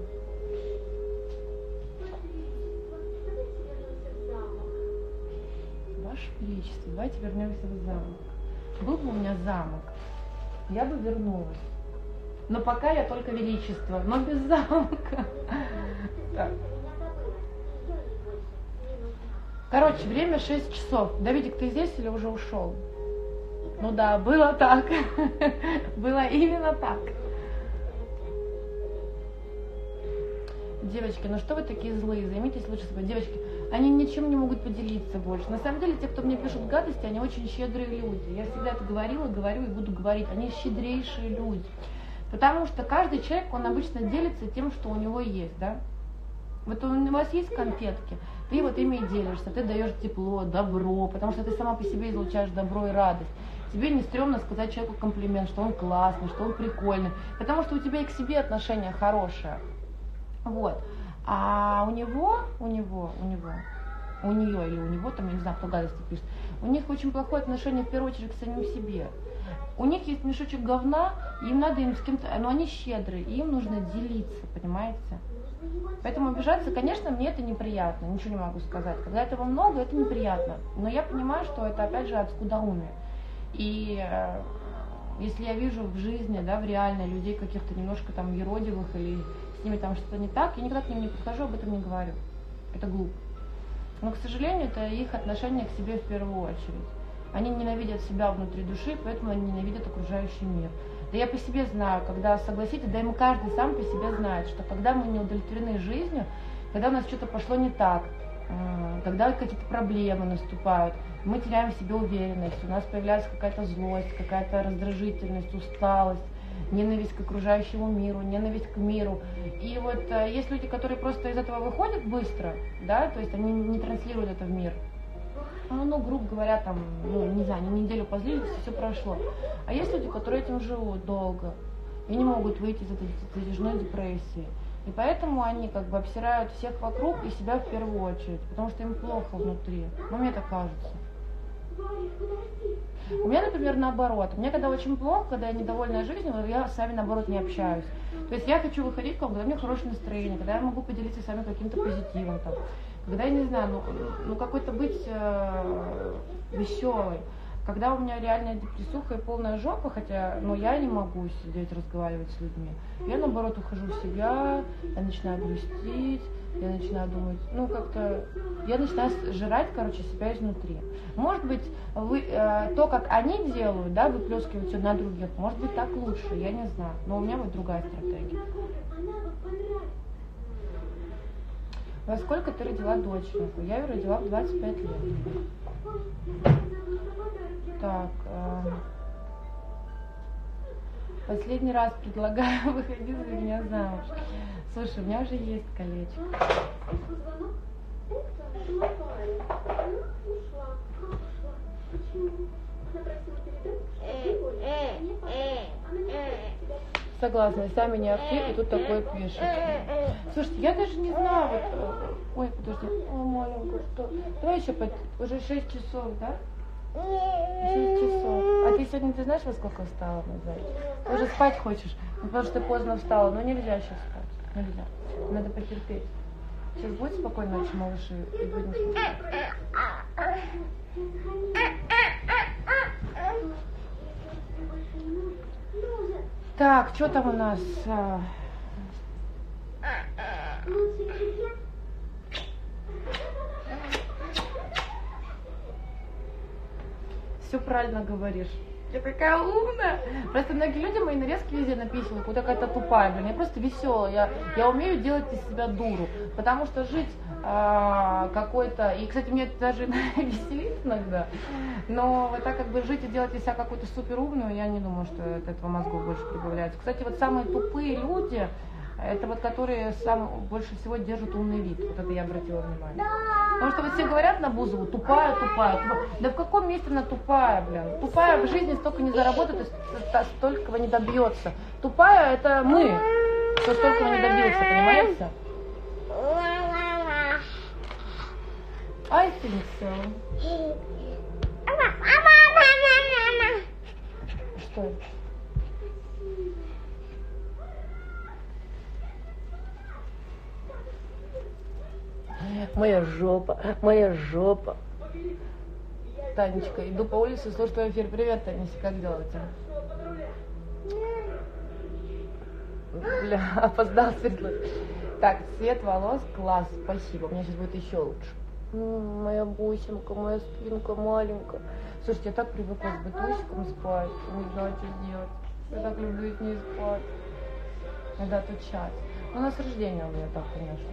Ваше Величество, давайте вернемся в замок. Был бы у меня замок, я бы вернулась. Но пока я только величество, но без замка. Так. Короче, время шесть часов. Давидик, ты здесь или уже ушел? Ну да, было так. Было именно так. Девочки, ну что вы такие злые? Займитесь лучше собой. Девочки, они ничем не могут поделиться больше. На самом деле, те, кто мне пишут гадости, они очень щедрые люди. Я всегда это говорила, говорю и буду говорить. Они щедрейшие люди. Потому что каждый человек, он обычно делится тем, что у него есть, да? Вот у вас есть конфетки, ты вот ими и делишься, ты даешь тепло, добро, потому что ты сама по себе излучаешь добро и радость. Тебе не стрёмно сказать человеку комплимент, что он классный, что он прикольный, потому что у тебя и к себе отношение хорошее. Вот. А у него, у него, у него, у нее или у него, там, я не знаю, кто гадости пишет, у них очень плохое отношение в первую очередь к самим себе. У них есть мешочек говна, им надо им с кем-то, но они щедрые, и им нужно делиться, понимаете? Поэтому обижаться, конечно, мне это неприятно, ничего не могу сказать. Когда этого много, это неприятно. Но я понимаю, что это опять же от скудоумия. И э, если я вижу в жизни, да, в реальной людей каких-то немножко там еродивых или с ними там что-то не так, я никогда к ним не подхожу, об этом не говорю. Это глупо. Но, к сожалению, это их отношение к себе в первую очередь. Они ненавидят себя внутри души, поэтому они ненавидят окружающий мир. Да я по себе знаю, когда, согласитесь, да и мы каждый сам по себе знает, что когда мы не удовлетворены жизнью, когда у нас что-то пошло не так, когда какие-то проблемы наступают, мы теряем в себе уверенность, у нас появляется какая-то злость, какая-то раздражительность, усталость, ненависть к окружающему миру, ненависть к миру. И вот есть люди, которые просто из этого выходят быстро, да, то есть они не транслируют это в мир. Ну, ну, грубо говоря, там, ну, не знаю, они неделю позлились, и все прошло. А есть люди, которые этим живут долго и не могут выйти из этой затяжной депрессии. И поэтому они как бы обсирают всех вокруг и себя в первую очередь, потому что им плохо внутри. Ну, мне так кажется. У меня, например, наоборот. Мне когда очень плохо, когда я недовольна жизнью, я с вами, наоборот, не общаюсь. То есть я хочу выходить, когда у меня хорошее настроение, когда я могу поделиться с вами каким-то позитивом, там, когда, я не знаю, ну, ну какой-то быть э, веселой. Когда у меня реальная депрессуха и полная жопа, хотя, ну, я не могу сидеть, разговаривать с людьми. Я, наоборот, ухожу в себя, я начинаю грустить, я начинаю думать, ну, как-то, я начинаю жрать, короче, себя изнутри. Может быть, вы, э, то, как они делают, да, выплескивать все на других, может быть, так лучше, я не знаю. Но у меня вот другая стратегия. Во сколько ты родила доченьку? Я ее родила в двадцать пять лет. Так. Э, последний раз предлагаю выходить за меня замуж. Слушай, у меня уже есть колечко. Согласна, сами не актив, и тут такое пишет. Слушайте, я даже не знаю, вот, ой, подожди, ой, маленькая, что? Давай еще, под... уже шесть часов, да? шесть часов. А ты сегодня, ты знаешь, во сколько встала, мой зайчик? Ты уже спать хочешь, ну, потому что ты поздно встала, но нельзя сейчас спать, нельзя, надо потерпеть. Сейчас будет спокойной ночи, малыши, и будем смотреть. Так, что там у нас? Все правильно говоришь. Я такая умная. Просто многие люди мои нарезки везде написывают, вот какая-то тупая, блин. Я просто веселая. Я, я умею делать из себя дуру. Потому что жить а, какой-то... И, кстати, мне это даже веселит иногда. Но вот так как бы жить и делать из себя какую-то супер умную, я не думаю, что от этого мозгов больше прибавляется. Кстати, вот самые тупые люди, это вот которые сам, больше всего держат умный вид. Вот это я обратила внимание. Потому что вот все говорят на Бузову, тупая, тупая. Да в каком месте она тупая, блин? Тупая в жизни столько не заработает, и столько не добьется. Тупая это мы, кто столько не добился, понимаете? I think so. Что? Моя жопа, моя жопа. Танечка, иду по улице, слушаю твой эфир. Привет, Танечка, как дела у тебя? Бля, опоздал светлый. Так, цвет волос, класс, спасибо. У меня сейчас будет еще лучше. М-м, моя бусинка, моя спинка маленькая. Слушайте, я так привыкла с бытусиком спать, не знаю, что сделать. Я так люблю с ней спать. Надо отучать. Ну, у нас рождение у меня так, конечно.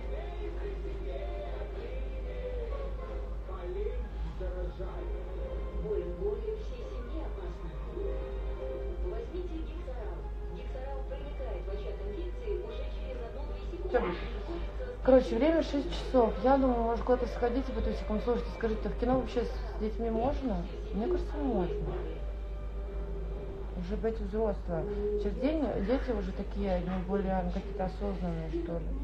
Боль в горле всей семье опасна. Возьмите гексарал. Гексарал проникает в очаг инфекции уже через одну-две секунды. Короче, время шесть часов. Я думаю, может куда-то сходить, и бытусиком. Слушайте, скажите, в кино вообще с детьми можно? Мне кажется, можно. Уже быть взрослые. Сейчас день, дети уже такие, они более какие-то осознанные, что ли.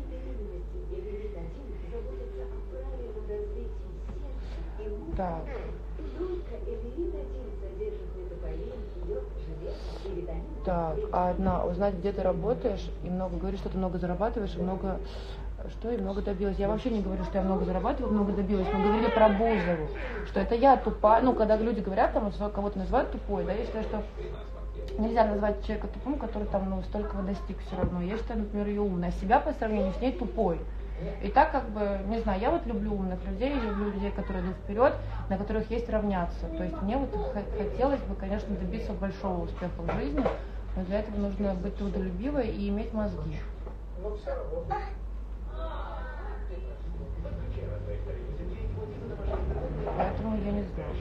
Так. Так, а одна, узнать, где ты работаешь, и много говоришь, что ты много зарабатываешь, и много, что, и много добилась. Я вообще не говорю, что я много зарабатываю, много добилась. Мы говорили про Бузову, что это я тупая. Ну, когда люди говорят, там, что кого-то называют тупой, да, я считаю, что нельзя назвать человека тупым, который там, ну, столького достиг все равно. Я считаю, например, ее умной, а себя по сравнению с ней тупой. И так как бы, не знаю, я вот люблю умных людей, люблю людей, которые идут вперед, на которых есть равняться. То есть мне вот хотелось бы, конечно, добиться большого успеха в жизни, но для этого нужно быть трудолюбивой и иметь мозги. Поэтому я не знаю.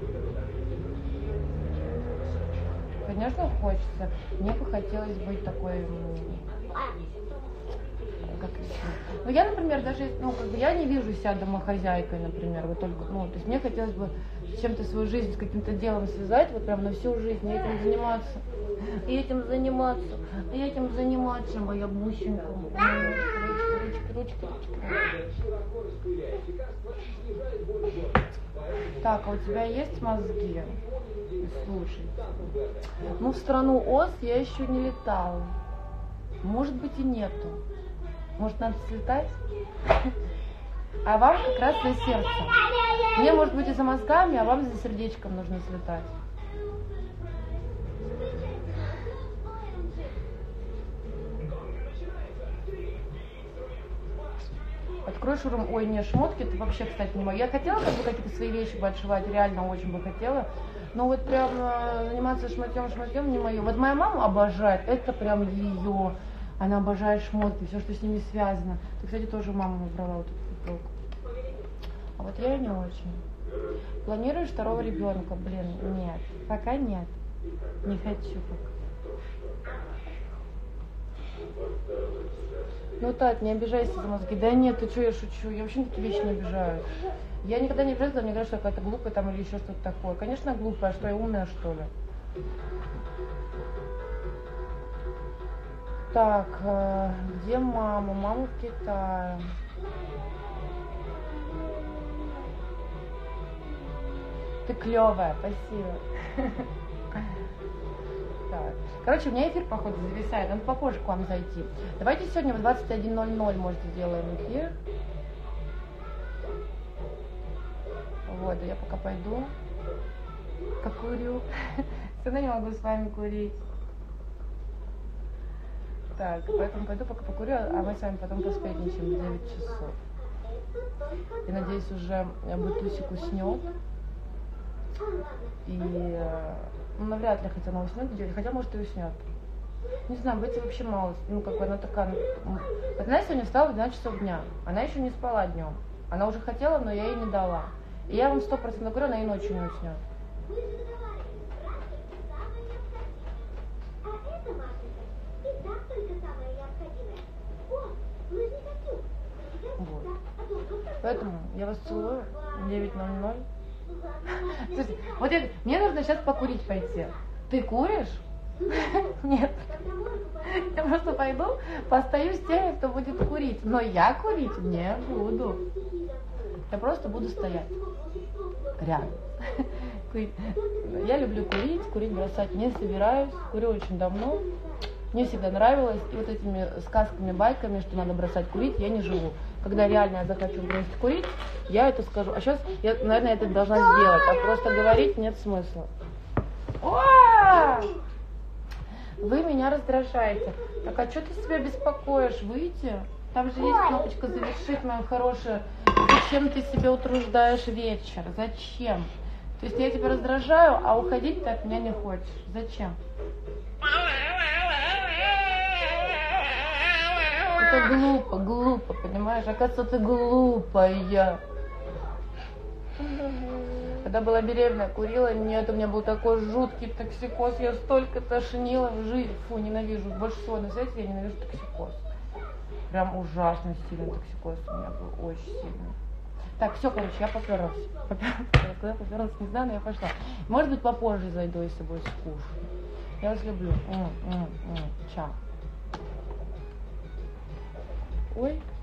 Конечно, хочется. Мне бы хотелось быть такой... Как ну, я, например, даже, ну, как бы я не вижу себя домохозяйкой, например, вот только, ну, то есть мне хотелось бы чем-то свою жизнь с каким-то делом связать, вот прям на всю жизнь, и этим заниматься, и этим заниматься, и этим заниматься, моя бусинка, ручки, ручки, ручки, ручки. Так, а у тебя есть мозги? Слушай, ну, в страну Оз я еще не летала, может быть и нету. Может, надо слетать? А вам как раз за сердцем. Мне, может быть, и за мозгами, а вам за сердечком нужно слетать. Открой шурум. Ой, не, шмотки, это вообще, кстати, не могу. Я хотела как бы какие-то свои вещи бы отшивать, реально очень бы хотела. Но вот прям заниматься шматьем, шматьем не мое. Вот моя мама обожает, это прям ее. Она обожает шмотки, все, что с ними связано. Ты, кстати, тоже маму набрала вот эту футболку. А вот я не очень. Планируешь второго ребенка? Блин, нет. Пока нет. Не хочу пока. Ну, Тать, не обижайся за мозги. Да нет, ты что, я шучу. Я вообще на такие вещи не обижаюсь. Я никогда не обижаюсь, когда мне говорят, что я какая-то глупая там или еще что-то такое. Конечно, глупая, что я умная, что ли. Так, э, где мама? Мама в Китае. Ты клевая, спасибо. Так. Короче, у меня эфир, походу, зависает. Надо попозже к вам зайти. Давайте сегодня в двадцать один ноль ноль, может, сделаем эфир. Вот, да я пока пойду. Покурю. Все равно не могу с вами курить. Так, поэтому пойду пока покурю, а мы с вами потом посплетничаем в девять часов. Я надеюсь, уже бытусик уснет. И э, ну, навряд ли, хотя она уснет где-то, хотя может и уснет. Не знаю, Бетти вообще мало, ну как бы она такая, ну, вот она сегодня встала в двенадцать часов дня, она еще не спала днем, она уже хотела, но я ей не дала. И я вам сто процентов говорю, она и ночью не уснет. Мы же договаривались, практика самое необходимое. А это, Машенька, и так только самое необходимое. О, лыжный костюм. Сейчас, Вот. да, а то вдруг там- Поэтому я вас целую, девять ноль ноль. Ну ладно, Машенька, Слушайте, вот я, мне нужно сейчас покурить пойти. Ты куришь? Нет. тогда можно попасть. Я просто пойду, постою с теми, кто будет курить. Но я курить не буду. Я просто буду стоять рядом. Курить. Я люблю курить, курить бросать не собираюсь. Курю очень давно. Мне всегда нравилось. И вот этими сказками, байками, что надо бросать курить, я не живу. Когда реально я захочу бросить курить, я это скажу. А сейчас я, наверное, это должна сделать. А просто говорить нет смысла. О! Вы меня раздражаете. Так, а что ты себя беспокоишь? Выйти? Там же есть кнопочка «Завершить», моя хорошая. Зачем ты себе утруждаешь вечер? Зачем? То есть я тебя раздражаю, а уходить ты от меня не хочешь. Зачем? Это глупо, глупо, понимаешь? Оказывается, ты глупая. Когда была беременна, курила, нет, у меня был такой жуткий токсикоз, я столько тошнила в жизни. Фу, ненавижу. Больше всего на свете я ненавижу токсикоз. Прям ужасно сильный токсикоз у меня был, очень сильный. Так, все, короче, я поперлась. Поперлась, куда поперлась, не знаю, но я пошла. Может быть, попозже зайду, если будет скучно. Я вас люблю. М-м-м. Чао. Ой.